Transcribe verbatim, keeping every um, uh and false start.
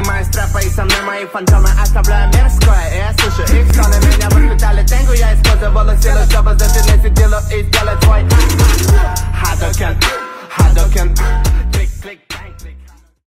мои стропы и со мной мои фантомы оставляю мирское. И я слышу их стоны, меня воспитали тенгу. Я использовала силу, чтобы зацепить силу и сделать свой.